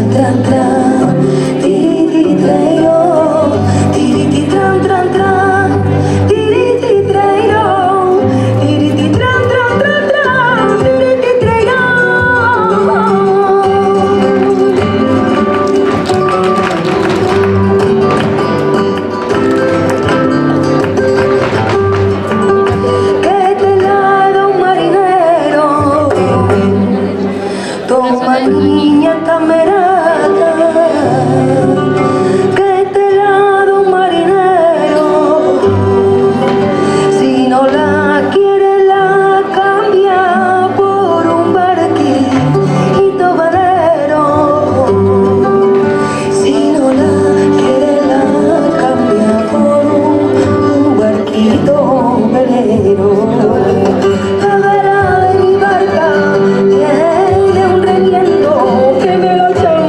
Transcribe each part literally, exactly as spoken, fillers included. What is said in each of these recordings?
tran, tran, tran, tiriti, trairo, tiriti, tran, tran, tran, tiriti, trairo, tiriti, tran, tran, tran, tran, tiriti, trairo. Toma niña camerata, que te la da un marinero. Si no la quiere la cambia por un barquito velero. Si no la quiere la cambia por un barquito velero. La vela de mi barca que me lo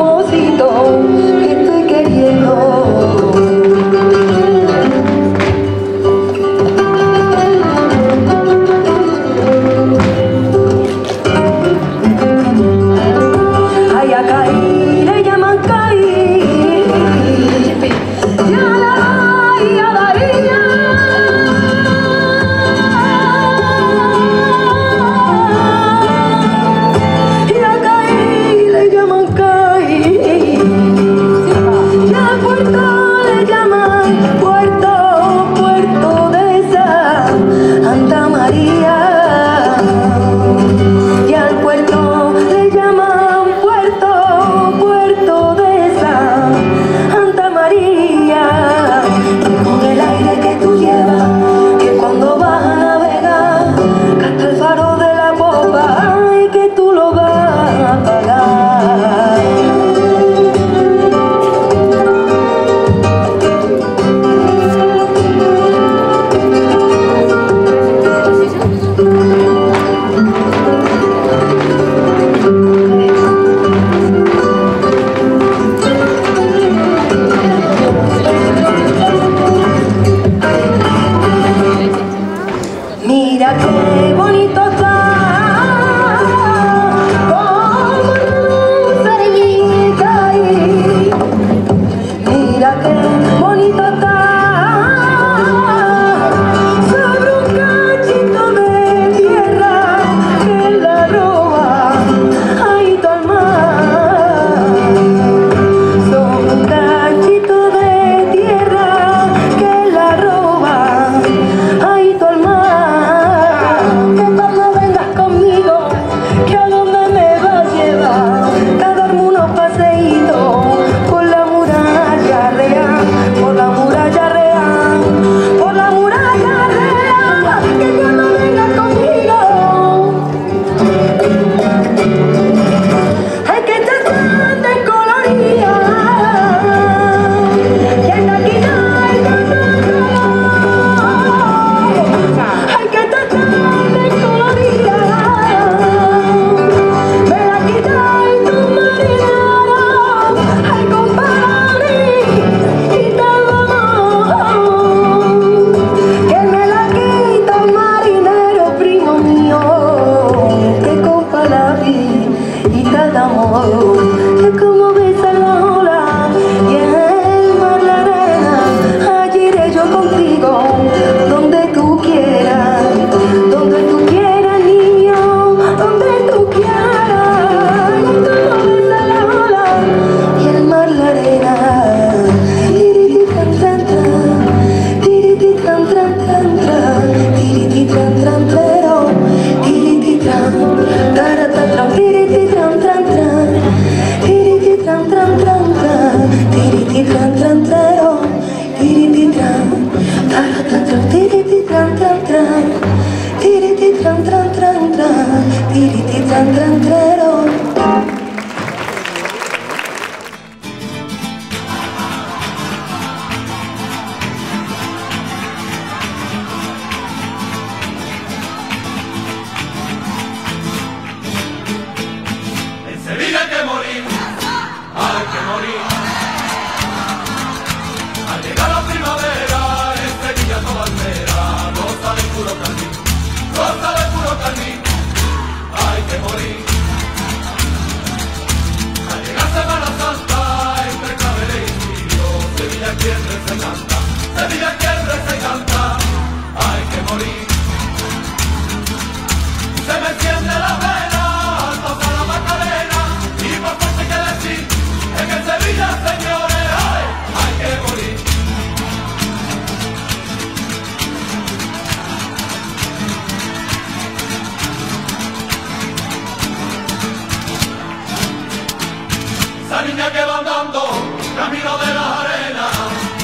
esa niña que va andando, camino de las arenas,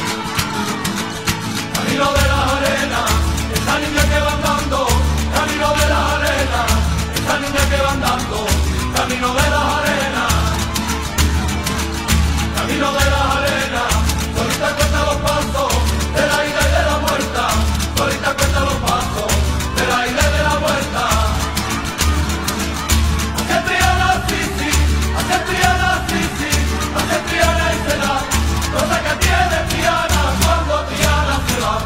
camino de las arenas, esa niña que va andando, camino de las arenas, esa niña que va andando, camino de las arenas, camino de las arenas, solita cuenta los pasos de la ida y de la vuelta, solita cuenta los pasos de la ida y de la vuelta. Hace Triana, sí, sí, hace Triana, sí, sí, hace Triana y se da, cosa que tiene Triana cuando Triana se va.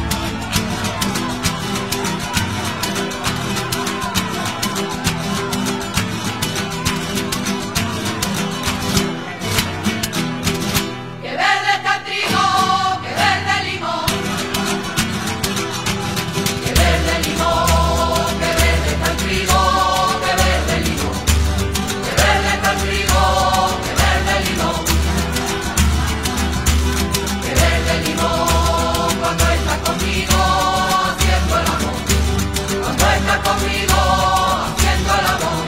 Que verde está el trigo, que verde el limón, que verde el limón, que verde está el trigo, que verde el limón, que verde está el trigo, que verde el limón, que verde el limón cuando estás conmigo haciendo el amor, cuando estás conmigo haciendo el amor,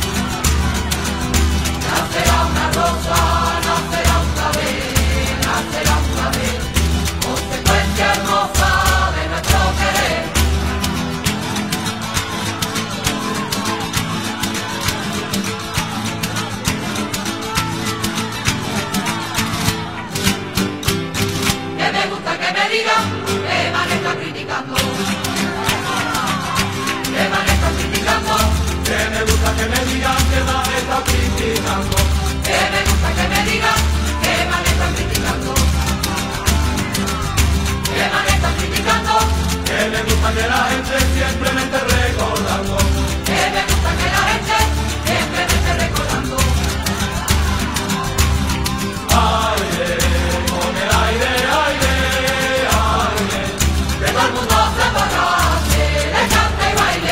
nacerá una rosa, nacerá un clavel, nacerá un clavel, consecuencia hermosa de nuestro querer. Que me gusta que me digan que man está criticando, que man está criticando, Que me gusta que me digan que más está criticando, que me gusta que me digan que man está criticando, que man está criticando, que me gusta que la gente siempre me esté recordando. que me gusta que la gente siempre me esté recordando. Aire, con el aire, aire, aire, Que todo el mundo se emborrache, le cante y baile.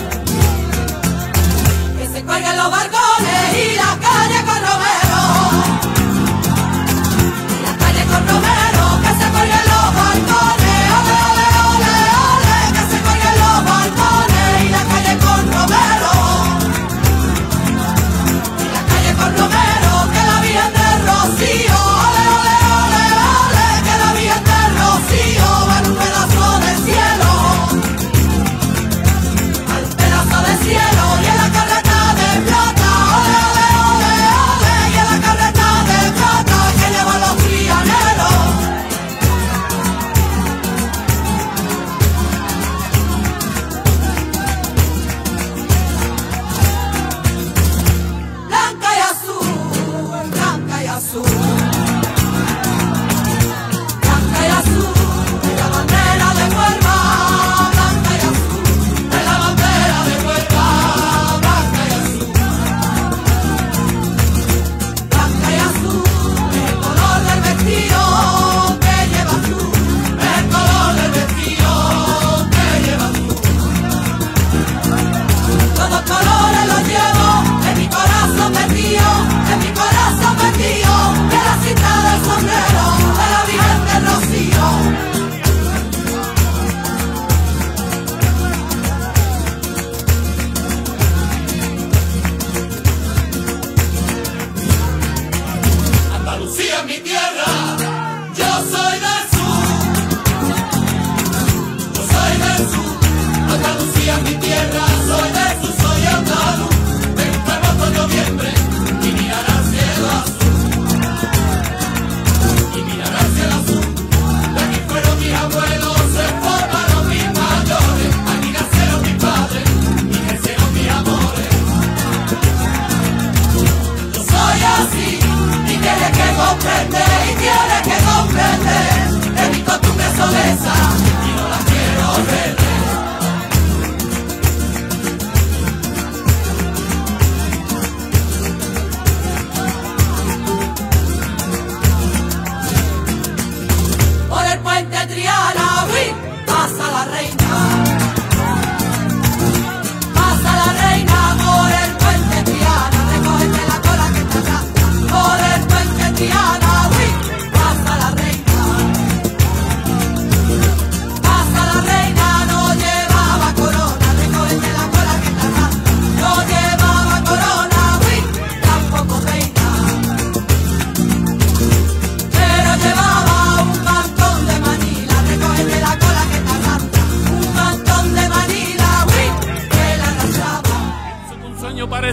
Que se cuelguen los balcones y las calles con Romero.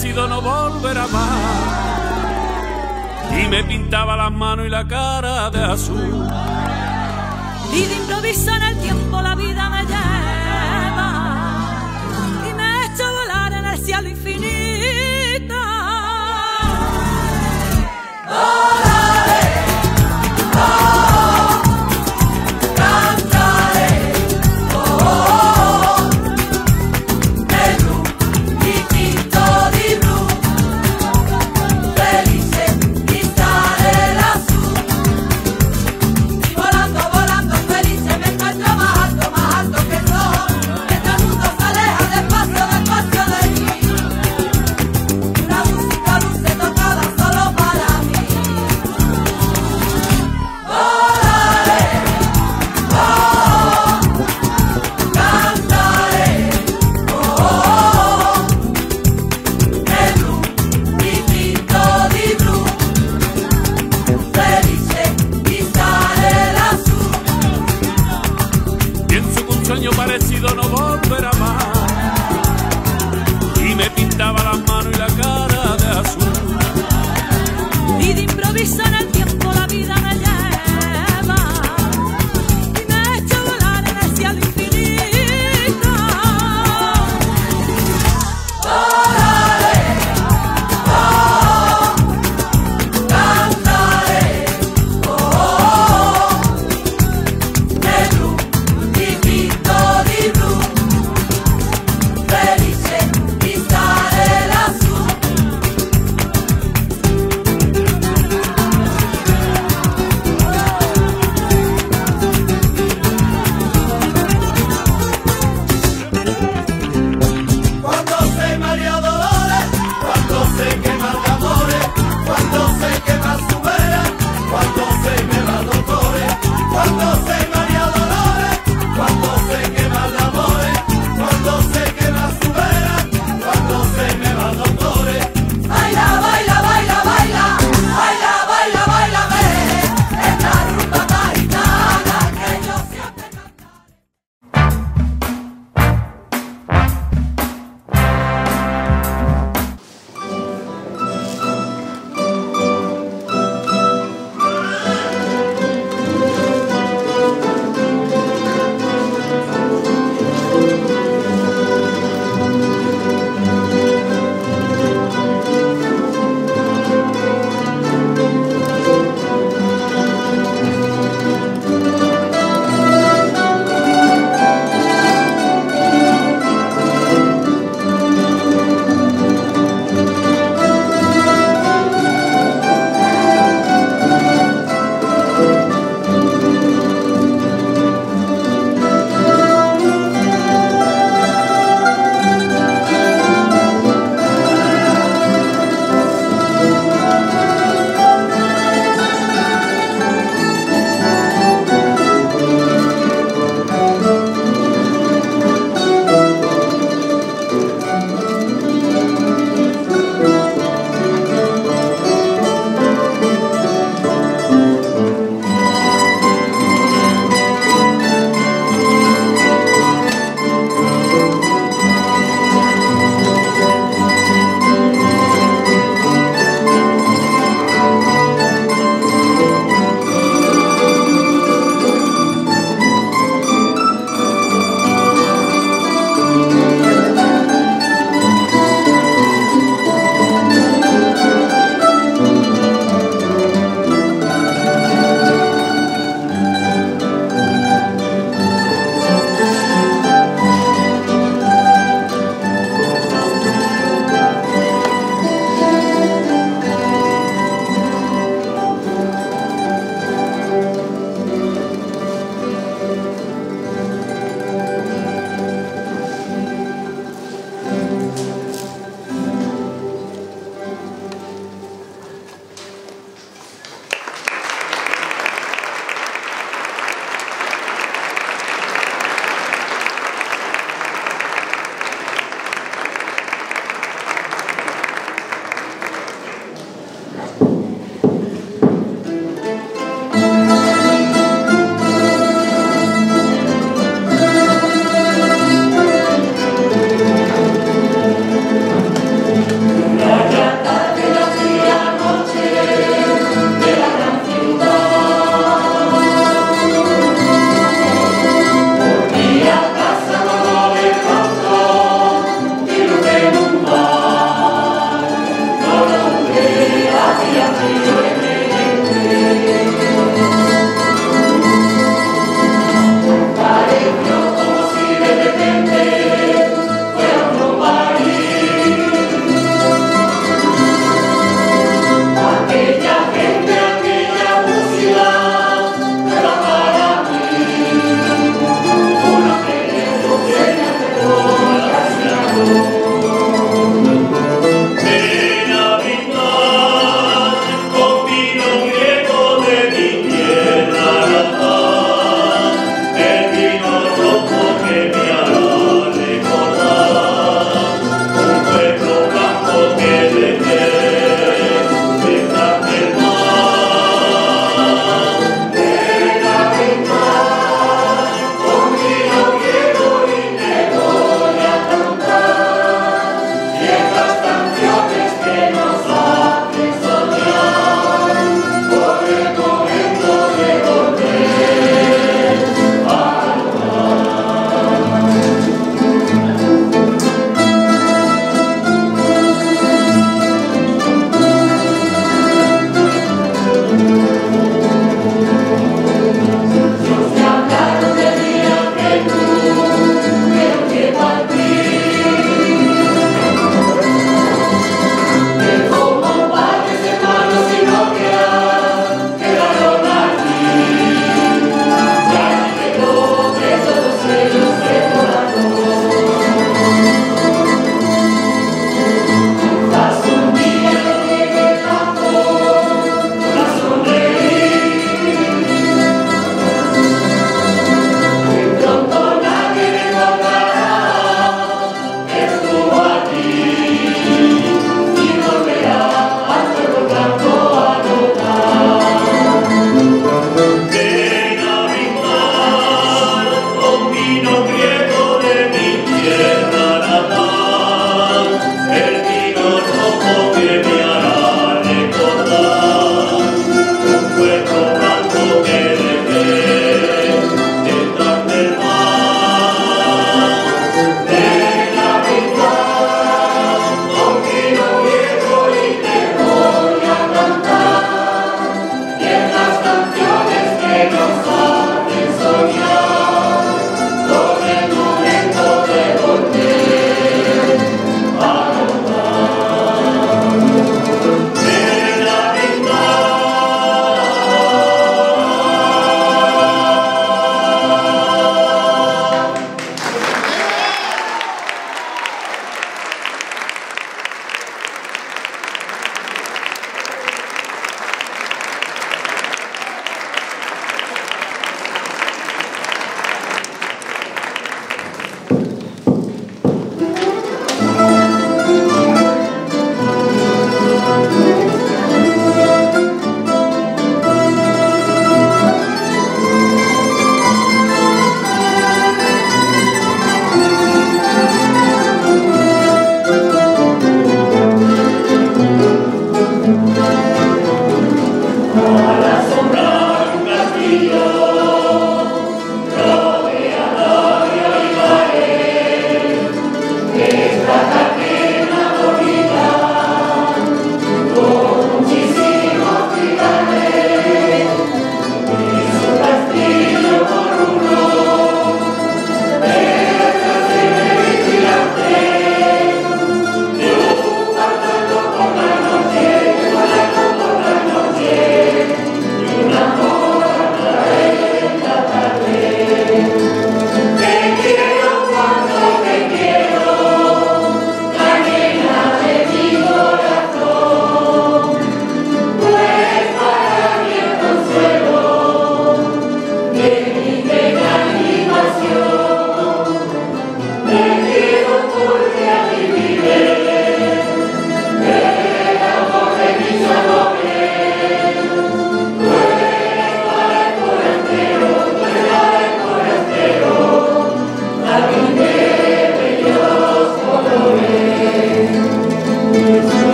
parecido no volverá más. Y me pintaba las manos y la cara de azul. Y de improviso en el tiempo la vida me lleva y me echa a volar en el cielo infinito. Volaré, oh, cantaré, oh, oh, de blu, di tinto di blu, felice di stare lassù. Y volando, volando felice me encuentro más alto, más alto que el sol. Mientras el mundo se aleja despacio, despacio de mí. Una música dulce tocada solo para mí. Volaré, oh, cantaré, oh, oh, de blu, di tinto di blu, felice di stare lassù. Pienso que un sueño parecido no volverá más. Y me pintaba las manos y la cara de azul. Y de improviso en el tiempo la vida me lleva y me echa a volar en el cielo infinito. Volaré, oh, cantaré, oh, oh, de blu, di tinto di blu,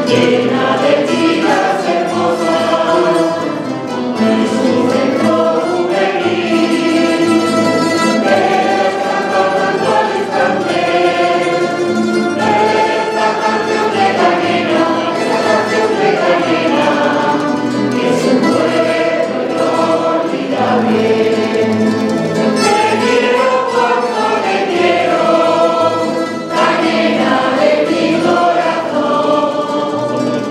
Te quiero,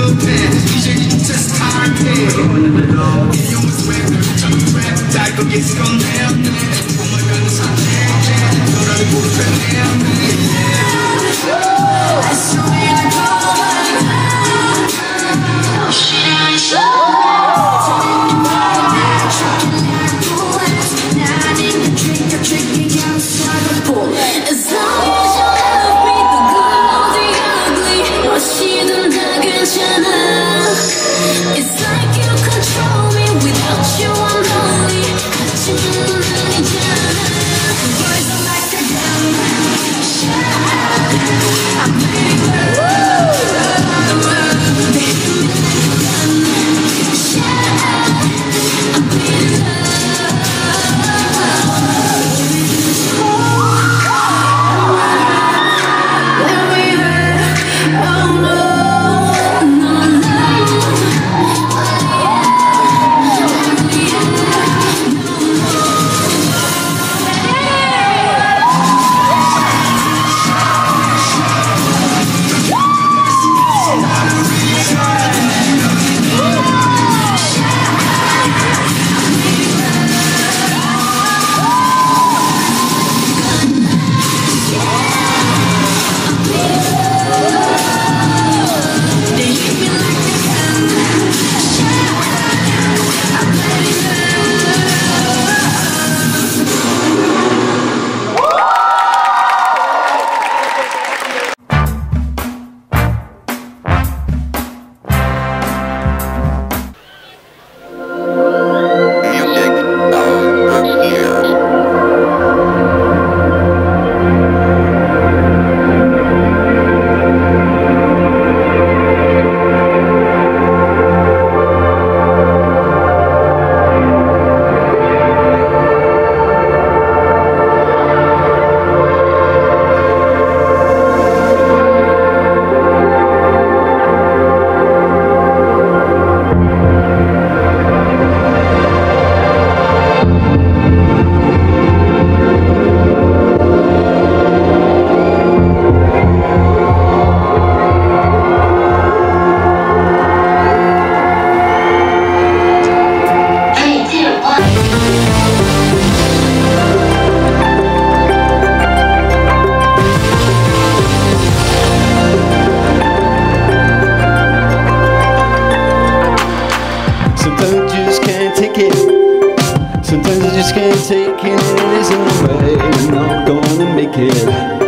taking it his own way. I'm not gonna make it.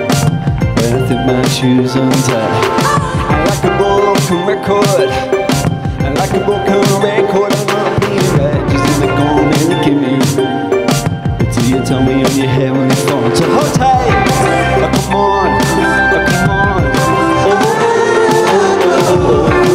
When I think my shoes untied, I like a broken record. I like a broken record. I'm not being right, just in the corner and give me. Until you tell me on your head when it's falling. So hold tight. Oh, come on, oh, come on. Oh, oh, oh, oh, oh, oh.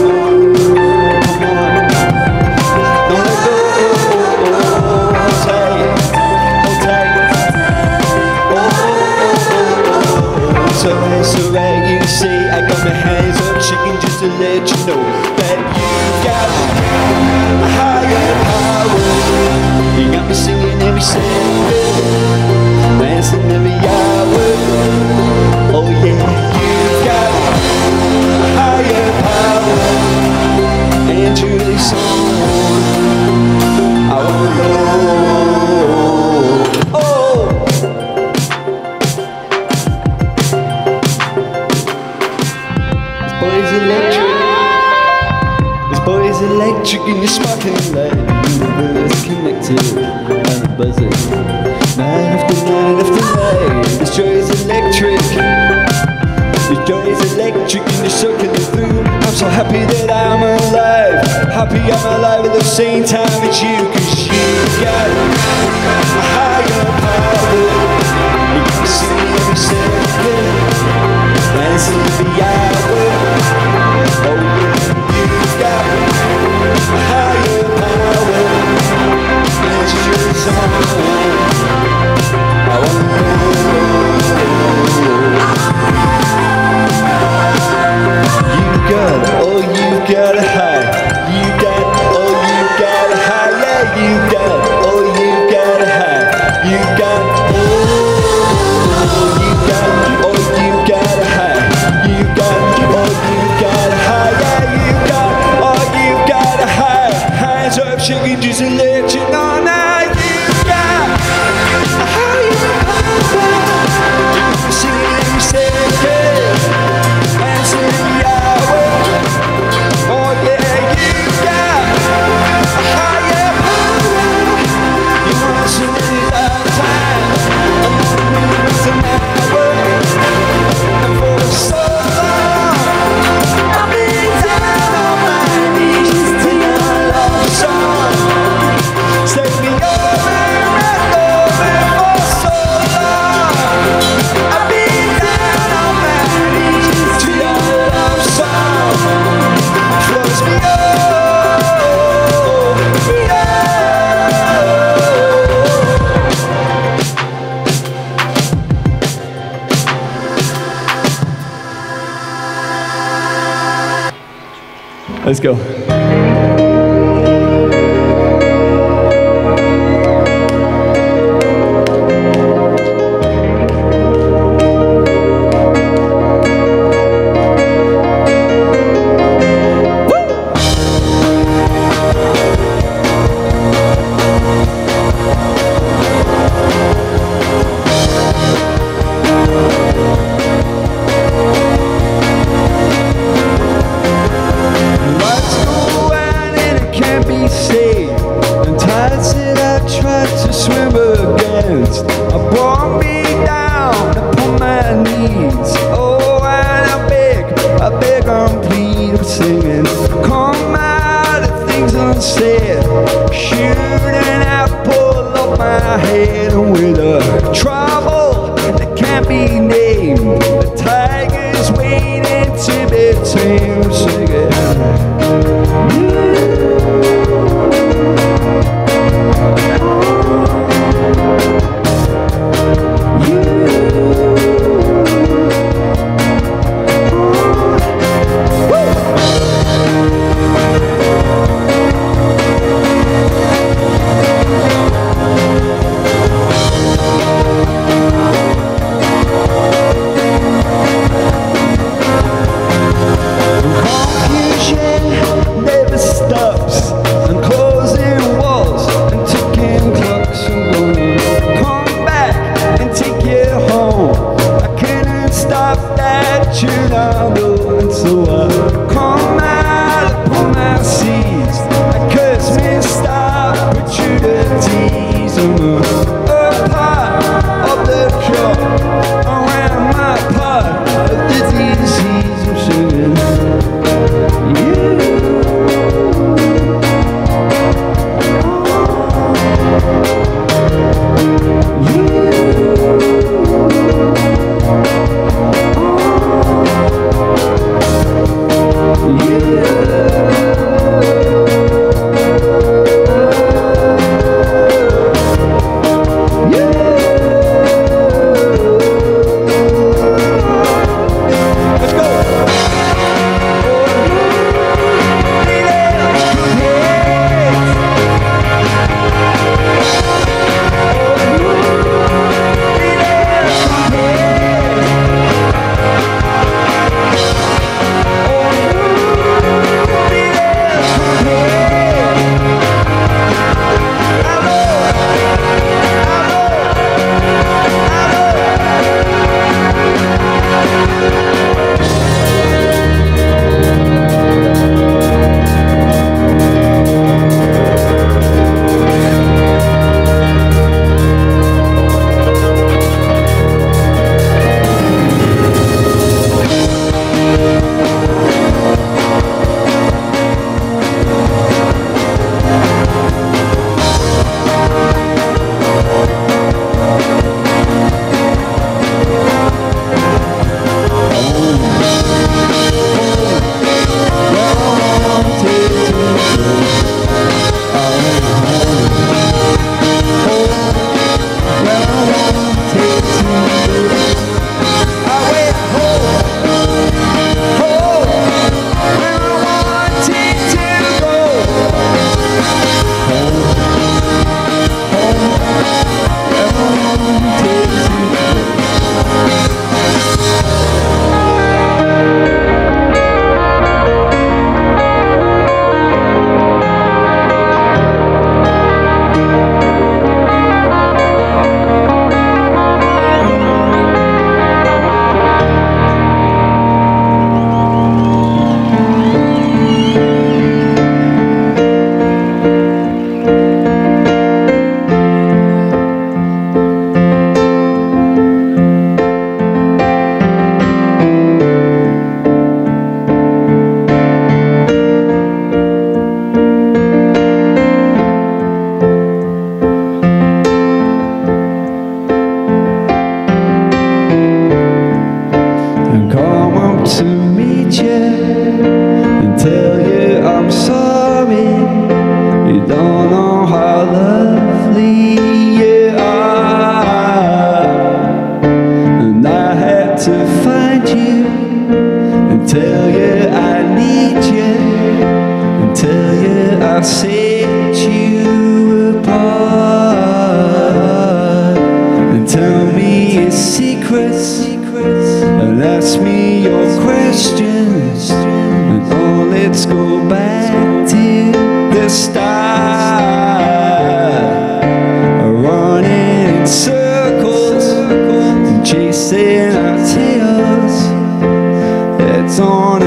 So it's alright, you see, I got my hands up shaking just to let you know that you got a higher power. You got me singing every second, dancing every hour. Oh yeah, you got a higher power. And to this song, I wanna know. Electric in your sparkling light, the universe connected and buzzing. Night after night after night, this joy is electric. This joy is electric and you're circling through. I'm so happy that I'm alive. Happy I'm alive at the same time as you. Cause you got a higher power. You can see every second, dancing every hour. Oh yeah, you got a higher power, and you're someone I wanna know. You got, oh you got a high. You got, oh you got a high. Yeah, you got, oh you got a high. You got, oh you got, oh you got a high. You got. just let you know now you got a higher power. Singing every second, dancing every hour. Oh yeah, you got a higher power. You want to sing it all the time. I'm gonna lose an hour. And for so long I've been down on my knees to your love song. Take me over and over for so long. I've been down on my knees to your love song. Floats me over, let's go.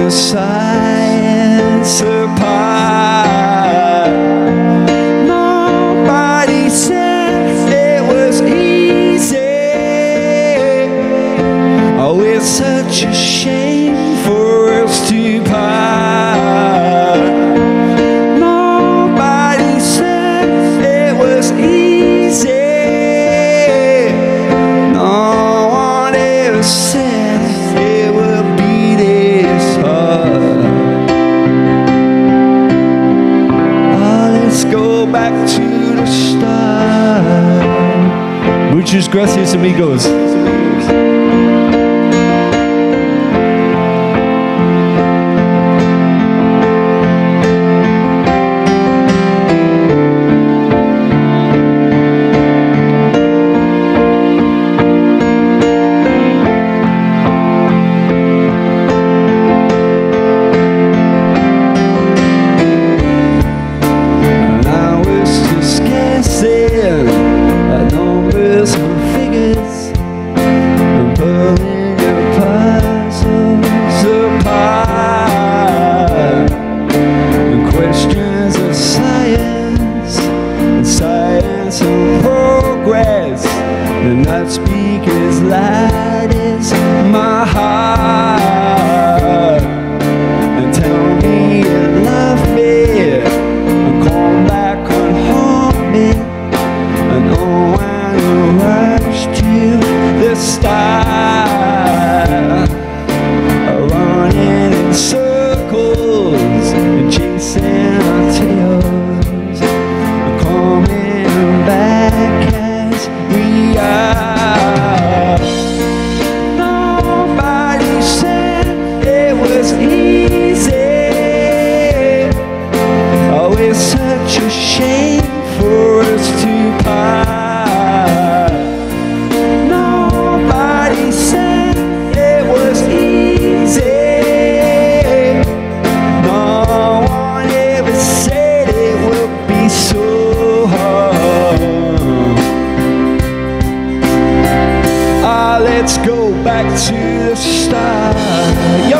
the science apart. Nobody said it was easy. Oh, it's such a shame for us to part. Nobody said it was easy. No one ever said it would be this hard. Oh, let's go back to the start. Muchas gracias, amigos. Numbers and figures, and pulling your puzzles apart, and questions of science, and science and progress, and not speak as loud as my heart, and tell me you love me, and come back and haunt me, and oh, rush to the start, running in circles and chasing our tails, coming back as we are. Nobody said it was easy. Oh, it's such a shame for us to part. Let's go back to the start. Yo!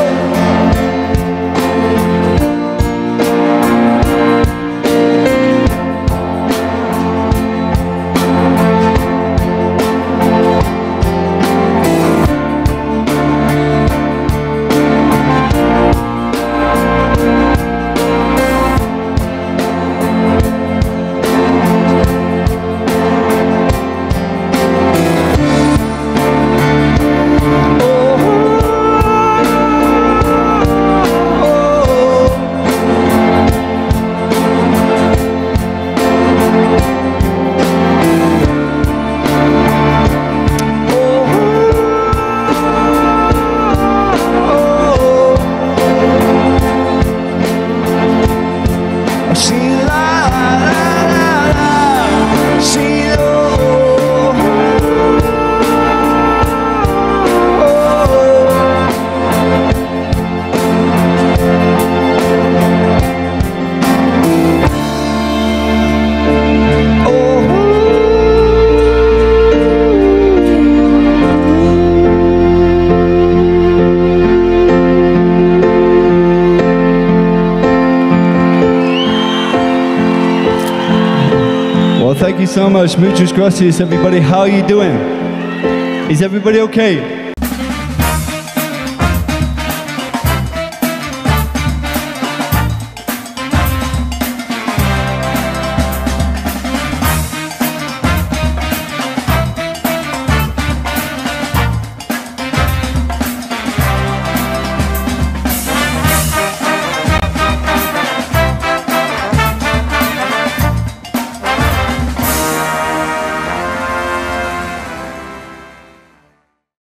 Thank you so much. Muchas gracias, everybody. How are you doing? Is everybody okay?